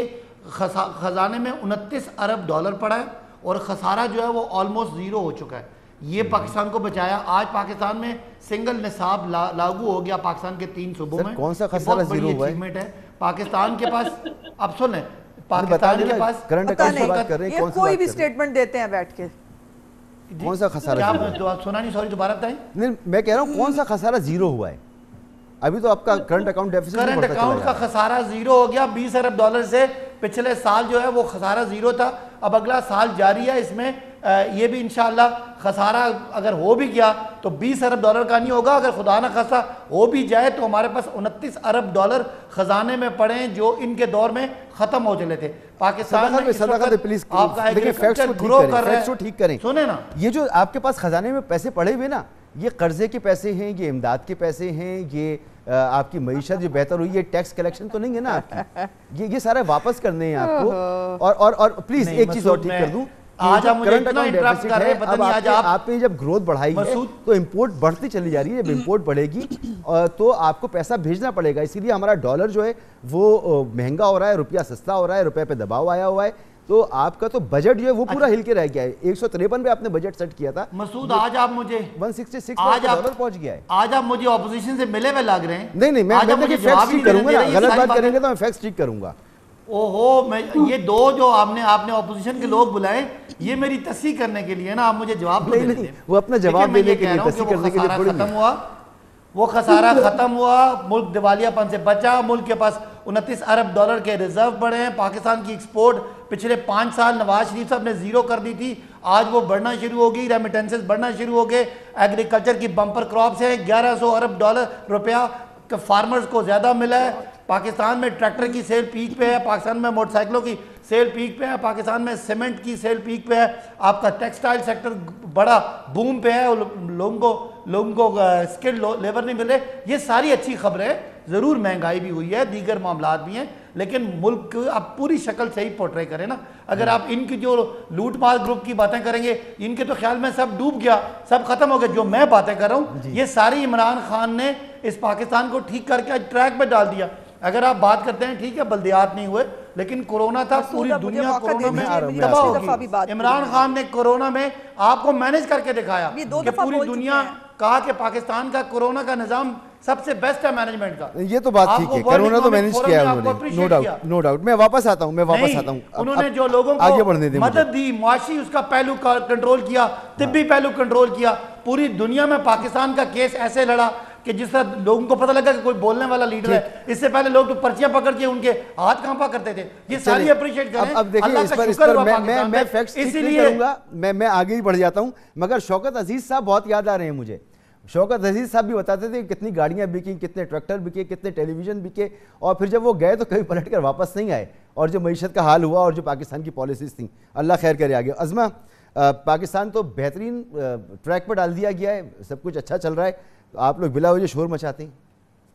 खजाने में उनतीस अरब डॉलर पड़ा है और खसारा जो है वो ऑलमोस्ट ज़ीरो हो चुका है। ये पाकिस्तान को बचाया। आज पाकिस्तान में सिंगल निसाब ला, लागू हो गया पाकिस्तान के तीन सूबों में। कौन सा खसारा ज़ीरो हुआ अचीवमेंट है पाकिस्तान के पास। अब सुन लें, पाकिस्तान के पास करंट अकाउंट की बात कर रहे हैं, कोई भी स्टेटमेंट देते हैं बैठ के, कौन सा खसारा? सुना नहीं, सॉरी दोबारा बताएं। नहीं, मैं कह रहा हूँ कौन सा खसारा जीरो हुआ है? अभी तो आपका current account deficit current account का खसारा जीरो हो गया। बीस अरब डॉलर से पिछले साल जो है वो खसारा जीरो था। अब अगला साल जारी है, इसमें ये भी इंशाल्लाह खसारा अगर हो भी गया तो बीस अरब डॉलर का नहीं होगा। अगर खुदा न खासा हो भी जाए तो हमारे पास उनतीस अरब डॉलर खजाने में पड़े हैं जो इनके दौर में खत्म हो चले थे। पाकिस्तान में प्लीज आपका ग्रो कर रहे हैं, ठीक करें। सुने ना, ये जो आपके पास खजाने में पैसे पड़े हुए ना, ये कर्जे के पैसे हैं, ये इमदाद के पैसे हैं, ये आपकी मईशत जो बेहतर हुई है, टैक्स कलेक्शन तो नहीं है ना आपकी, ये ये सारा वापस करने हैं आपको। और और और प्लीज एक चीज और ठीक कर दूं आज आप मुझे इतना इंटरप्ट कर रहे हैं, पता नहीं आज आप आपने जब ग्रोथ बढ़ाई है तो इंपोर्ट बढ़ती चली जा रही है। जब इंपोर्ट बढ़ेगी तो आपको पैसा भेजना पड़ेगा, इसीलिए हमारा डॉलर जो है वो महंगा हो रहा है, रुपया सस्ता हो रहा है, रुपये पे दबाव आया हुआ है। तो आपका तो बजट जो है वो पूरा हिल के रह गया है। एक सौ तिरपन पे आपने बजट सेट किया था मसूद, आज आप मुझे एक सौ छियासठ आज डॉलर पहुंच गया है। आज आप मुझे ऑपोजिशन से मिले हुए लग रहे हैं। नहीं नहीं, मैं मैं फैक्ट्स ठीक करूंगा, गलत बात करेंगे तो मैं फैक्ट्स ठीक करूंगा। ओहो, मैं ये दो जो आपने आपने ऑपोजिशन के लोग बुलाए, ये मेरी तस्दीक करने के लिए ना, आप मुझे जवाब नहीं नहीं, वो अपना जवाब देने के लिए, तस्दीक करने के लिए खत्म हुआ, वो खसारा खत्म हुआ, मुल्क दिवालियापन से बचा, मुल्क के पास उनतीस अरब डॉलर के रिजर्व बढ़े हैं। पाकिस्तान की एक्सपोर्ट पिछले पाँच साल नवाज शरीफ साहब ने जीरो कर दी थी, आज वो बढ़ना शुरू हो गई, रेमिटेंसेस बढ़ना शुरू हो गए, एग्रीकल्चर की बम्पर क्रॉप्स हैं, ग्यारह सौ अरब डॉलर रुपया फार्मर्स को ज़्यादा मिला है। पाकिस्तान में ट्रैक्टर की सेल पीक पे है, पाकिस्तान में मोटरसाइकिलों की सेल पीक पे है, पाकिस्तान में सीमेंट की सेल पीक पे है, आपका टेक्सटाइल सेक्टर बड़ा बूम पे है, लोगों को लोगों को स्किल्ड लेबर नहीं मिल रहे। ये सारी अच्छी खबरें हैं। ज़रूर महंगाई भी हुई है, दीगर मामला भी हैं, लेकिन मुल्क आप पूरी शक्ल से ही पोर्ट्रे करें ना। अगर आप इनकी जो लूट मार ग्रुप की बातें करेंगे, इनके तो ख्याल में सब डूब गया, सब खत्म हो गया। जो मैं बातें कर रहा हूँ ये सारी इमरान खान ने इस पाकिस्तान को ठीक करके ट्रैक पे डाल दिया। अगर आप बात करते हैं ठीक है बल्दियात नहीं हुए, लेकिन कोरोना था, पूरी दुनिया कोरोना में तबाह होगी। इमरान खान ने कोरोना में आपको मैनेज करके दिखाया कि पूरी दुनिया कहा कि पाकिस्तान का कोरोना का निजाम सबसे बेस्ट है मैनेजमेंट का। ये तो बात ठीक है, कोरोना तो मैनेज किया है उन्होंने, नो डाउट नो डाउट। मैं वापस आता हूं मैं वापस आता हूं उन्होंने जो लोगों को आगे बढ़ने दी, मदद दी, मुआशी उसका पहलू कंट्रोल किया, तिब्बी पहलू कंट्रोल किया। पूरी दुनिया में पाकिस्तान का केस ऐसे लड़ा कि जिस तरह लोगों को पता लगा कि कोई बोलने वाला लीडर है। इससे पहले लोग तो पर्चियां पकड़ के उनके हाथ कांपा करते थे। ये सारी अप्रिशिएट करें। अब देखिए इस पर इस पर मैं मैं मैं फैक्ट्स ठीक नहीं करूंगा, मैं मैं आगे ही बढ़ जाता हूं। मगर शौकत अजीज साहब बहुत याद आ रहे हैं मुझे। शौकत अजीज साहब भी बताते थे कितनी गाड़ियां बिकी, कितने ट्रैक्टर बिके, कितने टेलीविजन बिके, और फिर जब वो गए तो कभी पलट कर वापस नहीं आए। और जो मईशत का हाल हुआ और जो पाकिस्तान की पॉलिसीज थी, अल्लाह खैर करे आगे। अज़मा, पाकिस्तान तो बेहतरीन ट्रैक पर डाल दिया गया है, सब कुछ अच्छा चल रहा है, आप लोग बिला वजह शोर मचाते हैं।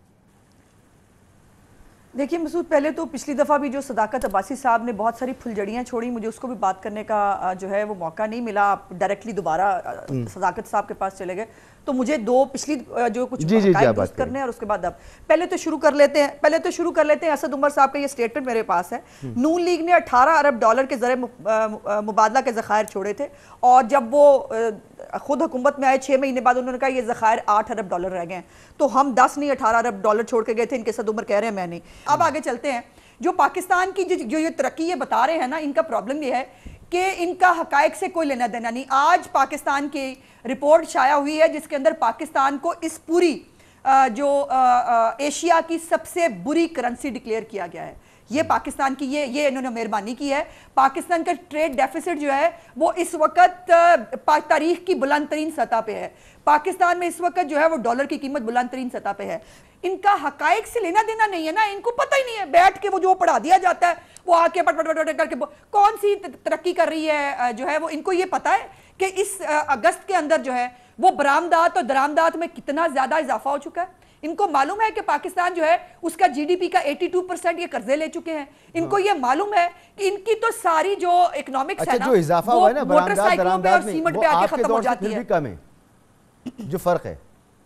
देखिए मसूद, पहले तो पिछली दफ़ा भी जो सदाकत अब्बासी साहब ने बहुत सारी फुलझड़ियाँ छोड़ी, मुझे उसको भी बात करने का जो है वो मौका नहीं मिला। आप डायरेक्टली दोबारा सदाकत साहब के पास चले गए, तो मुझे दो पिछली जो कुछ दुरुस्त करने हैं और उसके बाद अब पहले तो शुरू कर लेते हैं पहले तो शुरू कर लेते हैं असद उमर साहब का ये स्टेटमेंट मेरे पास है। नून लीग ने अठारह अरब डॉलर के ज़रिए मुबादला के ज़खायर छोड़े थे, और जब वो खुद हुकूमत में आए छः महीने बाद उन्होंने कहा ये ज़खायर आठ अरब डॉलर रह गए। तो हम दस नहीं अठारह अरब डॉलर छोड़ के गए थे, इनके असद उमर कह रहे हैं मैं नहीं। अब आगे चलते हैं। जो पाकिस्तान की जो ये तरक्की ये बता रहे हैं ना, इनका प्रॉब्लम ये है कि इनका हकायक से कोई लेना देना नहीं। आज पाकिस्तान की रिपोर्ट शाया हुई है जिसके अंदर पाकिस्तान को इस पूरी जो एशिया की सबसे बुरी करेंसी डिक्लेयर किया गया है। ये पाकिस्तान की ये ये इन्होंने मेहरबानी की है। पाकिस्तान का ट्रेड डेफिसिट जो है वो इस वक्त तारीख की बुलंद तरीन सतह पे है। पाकिस्तान में इस वक्त जो है वो डॉलर की कीमत बुलंद तरीन सतह पे है। इनका हकायक से लेना देना नहीं है ना, इनको पता ही नहीं है। बैठ के वो जो पढ़ा दिया जाता है वो आके पट पट पट करके कौन सी तरक्की कर रही है जो है वो इनको ये पता है कि इस अगस्त के अंदर जो है वो बरामदात और दरामदात में कितना ज्यादा इजाफा हो चुका है। इनको मालूम है कि पाकिस्तान जो है उसका जीडीपी का बयासी परसेंट ये कर्जे ले चुके हैं। इनको ये मालूम है कि इनकी तो सारी जो इकोनॉमिक्स अच्छा, है ना, जो इजाफा हुआ है ना मोटरसाइकिलों पे और सीमेंट पे आके खत्म हो जाती है। कम है जो फर्क है।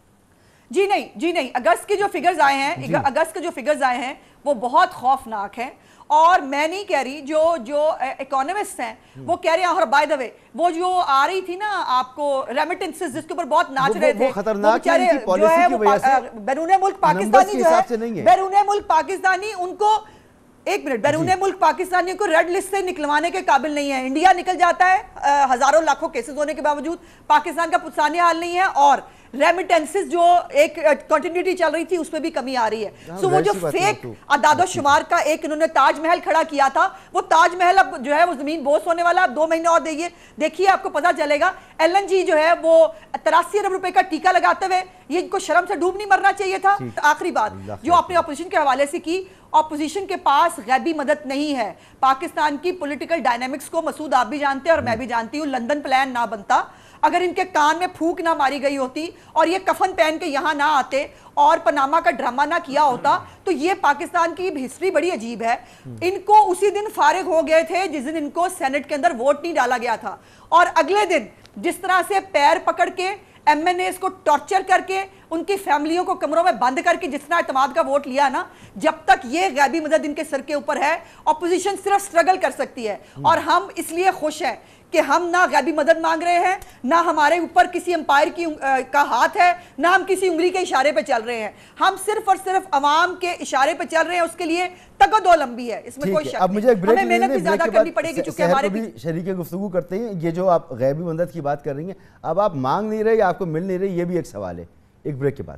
जी नहीं जी नहीं अगस्त के जो फिगर्स आए हैं अगस्त के जो फिगर्स आए हैं वो बहुत खौफनाक हैं। और मैं नहीं कह रही, जो जो इकोनॉमिस्ट हैं वो कह रहे हैं। और बाय द वे वो जो आ रही थी ना आपको रेमिटेंसेस जिसके ऊपर बहुत नाच रहे थे, खतरनाक है इनकी पॉलिसी की वजह से। बैरून मुल्क पाकिस्तानी जो है बैरून मुल्क पाकिस्तानी उनको एक मिनट बैरून मुल्क पाकिस्तानियों को रेड लिस्ट से निकलवाने के काबिल नहीं है। इंडिया निकल जाता है आ, हजारों लाखों केसेस होने के बावजूद। पाकिस्तान का पुरसानी हाल नहीं है और रेमिटेंसेस जो एक कंटिन्यूटी चल रही थी उसमें भी कमी आ रही है। सो वो जो फेक अदादो शुमार का एक इन्होंने ताजमहल खड़ा किया था, वो ताजमहल अब जो है वो जमीन बोस होने वाला। दो महीने और देखिए देखिए आपको पता चलेगा। एलएनजी जो है वो तिरासी अरब रुपए का टीका लगाते हुए ये इनको शर्म से डूब नहीं मरना चाहिए था। आखिरी बात जो आपने अपोजिशन के हवाले से की, ऑपोजिशन के पास गैबी मदद नहीं है। पाकिस्तान की पॉलिटिकल डायनामिक्स को मसूद आप भी जानते हैं और मैं भी जानती हूँ। लंदन प्लान ना बनता अगर इनके कान में फूंक ना मारी गई होती और ये कफन पहन के यहाँ ना आते और पनामा का ड्रामा ना किया होता, तो ये पाकिस्तान की हिस्ट्री बड़ी अजीब है। इनको उसी दिन फारिग हो गए थे जिस दिन इनको सेनेट के अंदर वोट नहीं डाला गया था, और अगले दिन जिस तरह से पैर पकड़ के एम एन एस को टॉर्चर करके उनकी फैमिलियों को कमरों में बंद करके जितना एतमाद का वोट लिया ना, जब तक ये गैबी मदद इनके सर के ऊपर है ऑपोजिशन सिर्फ स्ट्रगल कर सकती है। और हम इसलिए खुश हैं कि हम ना गैबी मदद मांग रहे हैं, ना हमारे ऊपर किसी एम्पायर की आ, का हाथ है, ना हम किसी उंगली के इशारे पे चल रहे हैं। हम सिर्फ और सिर्फ अवाम के इशारे पे चल रहे हैं, उसके लिए तकदो लंबी है, इसमें कोई शक अब मुझे एक ब्रेक हमें मेहनत भी ज्यादा करनी पड़ेगी क्योंकि हमारे भी शरीके गुफ्तगू करते हैं। ये जो आप गैबी मदद की बात कर रही हैं, अब आप मांग नहीं रहे या आपको मिल नहीं रही, ये भी एक सवाल है। एक ब्रेक के बाद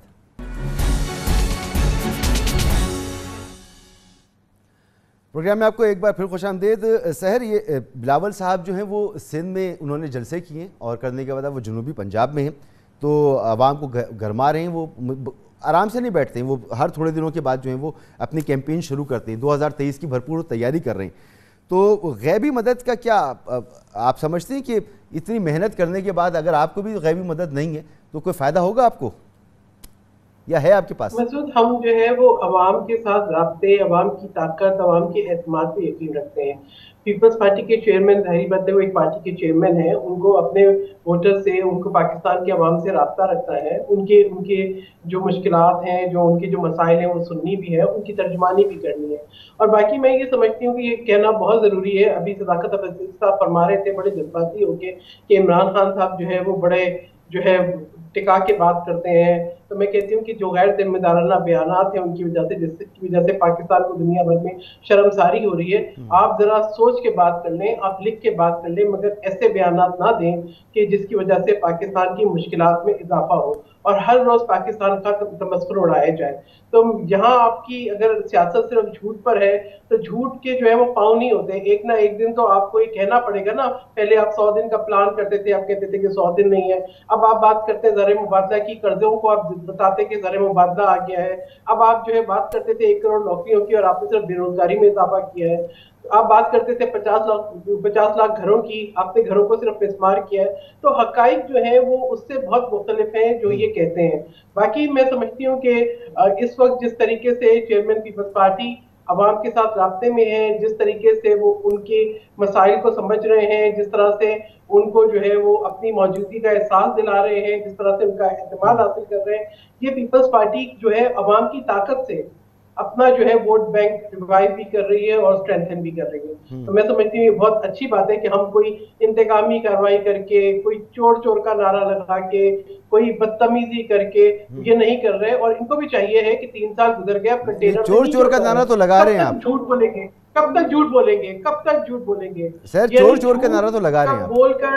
प्रोग्राम में आपको एक बार फिर खुशामदीद। सहर, ये बिलावल साहब जो हैं वो सिंध में उन्होंने जलसे किए और करने के बाद वो जनूबी पंजाब में हैं, तो आवाम को गरमा रहे हैं। वो आराम से नहीं बैठते हैं, वो हर थोड़े दिनों के बाद जो है वो अपनी कैंपेन शुरू करते हैं। दो हज़ार तेईस की भरपूर तैयारी कर रहे हैं। तो गैबी मदद का क्या आप समझते हैं कि इतनी मेहनत करने के बाद अगर आपको भी गैबी मदद नहीं है तो कोई फ़ायदा होगा आपको, या है आपके पास? मसूद, हम जो है वो अवाम के साथ राब्ते, अवाम की ताकत, अवाम के एतमाद पे यकीन रखते हैं। पीपल्स पार्टी के चेयरमैन जाहिर बात है वो एक पार्टी के चेयरमैन हैं, उनको अपने वोटर से, उनको पाकिस्तान के अवाम से राब्ता रखना है। उनके उनके जो मुश्किलात हैं, जो उनके जो मसाइल हैं वो सुननी भी है, उनकी तर्जमानी भी करनी है। और बाकी मैं ये समझती हूँ कि ये कहना बहुत ज़रूरी है। अभी सदाकत अफजल साहब फरमा रहे थे बड़े जज्बाती होके कि इमरान खान साहब जो है वो बड़े जो है टिका के बात करते हैं, तो मैं कहती हूँ कि जो गैर जिम्मेदाराना बयानात हैं उनकी वजह से, जिसकी वजह से पाकिस्तान को दुनिया भर में शर्मसारी हो रही है। आप जरा सोच के बात कर लें, आप लिख के बात कर लें, मगर ऐसे बयानात ना दें कि जिसकी वजह से पाकिस्तान की मुश्किलात में इजाफा हो और हर रोज पाकिस्तान का तमस्कुर उड़ाया जाए। तो यहाँ आपकी अगर सियासत सिर्फ झूठ पर है तो झूठ के जो है वो पाँव नहीं होते। एक ना एक दिन तो आपको ये कहना पड़ेगा ना। पहले आप सौ दिन का प्लान करते थे, आप कहते थे कि सौ दिन नहीं है। अब आप बात करते हैं ज़र मुबादला की, कर्जों को आप बताते कि ज़र मुबादला आ गया है। अब आप जो है बात करते थे एक करोड़ नौकरियों की और आपने सिर्फ बेरोजगारी में इजाफा किया है। आप बात करते थे पचास लाख पचास लाख घरों की, आपने घरों को सिर्फ इस्तेमाल किया है। तो हकाइक जो है वो उससे बहुत मुख्तलिफ हैं जो ये कहते हैं। बाकी मैं समझती हूँ कि इस वक्त जिस तरीके से चेयरमैन पीपल्स पार्टी अवाम के साथ राब्ते में है, जिस तरीके से वो उनके मसाइल को समझ रहे हैं, जिस तरह से उनको जो है वो अपनी मौजूदगी का एहसास दिला रहे हैं, जिस तरह से उनका एतमाद हासिल कर रहे हैं, ये पीपल्स पार्टी जो है अवाम की ताकत से अपना जो है वोट बैंक रिवाइव भी कर रही है और स्ट्रेंथन भी कर रही है। तो मैं समझती हूँ ये बहुत अच्छी बात है कि हम कोई इंतकामी कार्रवाई करके, कोई चोर चोर का नारा लगा के, कोई बदतमीजी करके ये नहीं कर रहे। और इनको भी चाहिए है कि तीन साल गुजर गए, अब कंटेनर चोर चोर का नारा तो लगा रहे हैं आप, झूठ बोलेंगे कब तक, झूठ बोलेंगे कब तक, झूठ बोलेंगे सर, चोर चोर का नारा तो लगा रहे हैं बोलकर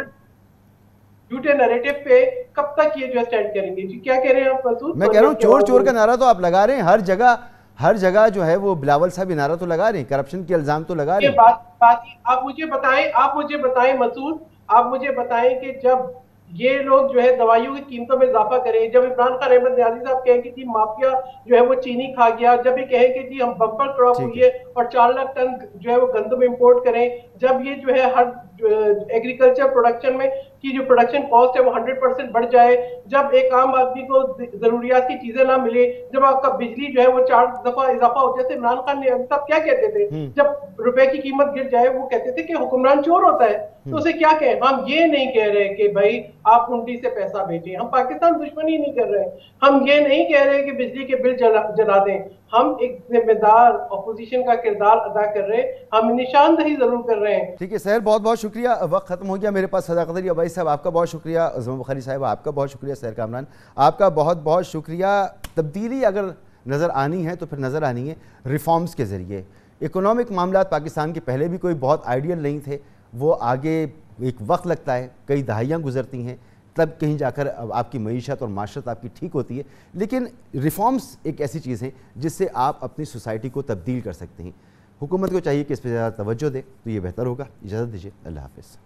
झूठे नैरेटिव पे कब तक ये जो स्टैंड करेंगे। जी क्या कह रहे हैं आप मसूद? मैं कह रहा हूँ चोर चोर का नारा तो आप लगा रहे हैं, हर जगह हर जगह जो है वो बिलावल साहब नारा तो लगा रहे हैं, करप्शन के इल्जाम तो लगा रहे हैं। बात, बात आप मुझे बताएं आप मुझे बताएं मसूद, आप मुझे बताएं कि जब ये लोग जो है दवाइयों की कीमतों में इजाफा करें, जब इमरान खान अहमद न्याजी साहब कहें कि जी माफिया जो है वो चीनी खा गया, जब ये कहें कि जी हम बम्पर क्रॉप हुई है और चार लाख टन जो है वो गंदम इंपोर्ट करें, जब ये जो है हर एग्रीकल्चर प्रोडक्शन में की जो प्रोडक्शन कॉस्ट है वो हंड्रेड परसेंट बढ़ जाए, जब एक आम आदमी को जरूरियात की चीजें ना मिले, जब आपका बिजली जो है वो चार दफा इजाफा हो। जैसे इमरान खान ने सब क्या कहते थे, जब रुपए की कीमत गिर जाए वो कहते थे कि हुक्मरान चोर होता है, तो उसे क्या कहें। हम ये नहीं कह रहे कि भाई आप हुंडी से पैसा भेजें, हम पाकिस्तान दुश्मनी नहीं कर रहे, हम ये नहीं कह रहे कि बिजली के बिल जला, जला दें। हम एक जिम्मेदार अपोजिशन का किरदार अदा कर रहे हैं, हम निशानदही जरूर कर रहे हैं। ठीक है सहर, बहुत बहुत शुक्रिया। वक्त खत्म हो गया मेरे पास। सदाकत अली अवैस साहब आपका बहुत शुक्रिया, ज़मा बुखारी साहब आपका बहुत शुक्रिया, सहर कामरान आपका बहुत बहुत शुक्रिया। तब्दीली अगर नज़र आनी है तो फिर नज़र आनी है रिफॉर्म्स के ज़रिए। इकोनॉमिक मामला पाकिस्तान के पहले भी कोई बहुत आइडियल नहीं थे, वो आगे एक वक्त लगता है, कई दहाइयाँ गुजरती हैं, तब कहीं जाकर आपकी मईशत और माशरत आपकी ठीक होती है। लेकिन रिफॉर्म्स एक ऐसी चीज़ है जिससे आप अपनी सोसाइटी को तब्दील कर सकते हैं। हुकूमत को चाहिए कि इस पर ज़्यादा तवज्जो दे तो ये बेहतर होगा। इजाज़त दीजिए, अल्लाह हाफ़िज़।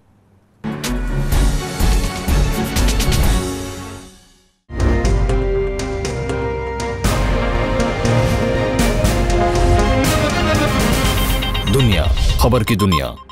दुनिया खबर की दुनिया।